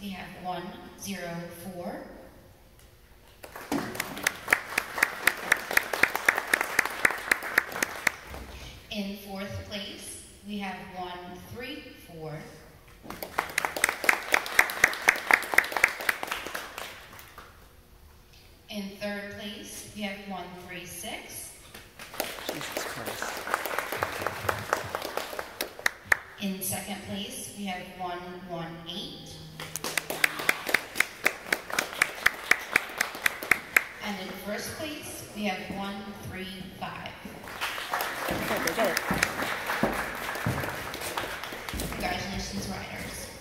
we have 104. In fourth place, we have 134. In third place, we have 136. Jesus Christ. In second place, we have 118. And in first place, we have 135. Okay, they get it. Congratulations, riders.